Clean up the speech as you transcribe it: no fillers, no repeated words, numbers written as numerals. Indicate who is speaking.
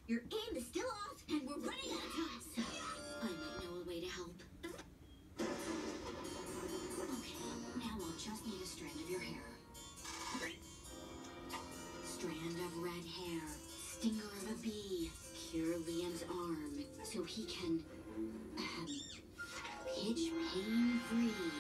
Speaker 1: Your aim is still off, and we're running out of time. So, I might know a way to help. Okay, now I'll just need a strand of your hair. Strand of red hair. Stinger of a bee. Cure Liam's arm, so he can, pitch pain-free.